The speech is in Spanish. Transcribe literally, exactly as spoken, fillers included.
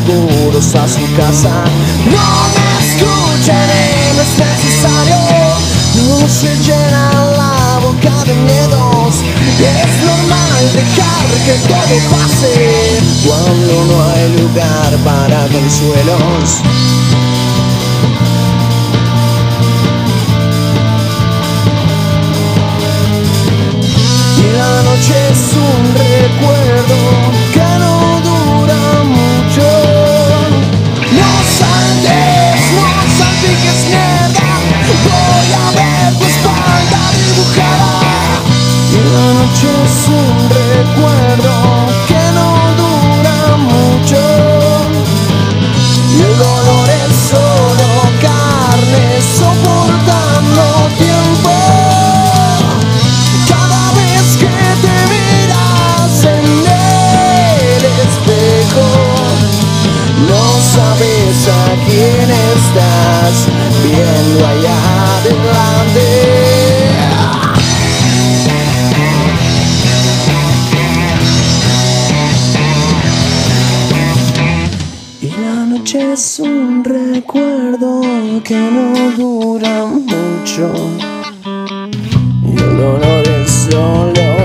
oscuros a su casa. No me escuchen, no es necesario. No se llena la boca de miedos. Es normal dejar que todo pase cuando no hay lugar para consuelos. Y la noche es un recuerdo que no dura mucho. No saltes, no salpiques mierda. Voy a ver tu espalda dibujada. Y la noche es un recuerdo que no dura mucho. Y el dolor es solo carne soportando tiempo. Cada vez que te miras en el espejo, no sabes a quién estás viendo allá adelante. Es un recuerdo que no dura mucho y el dolor es solo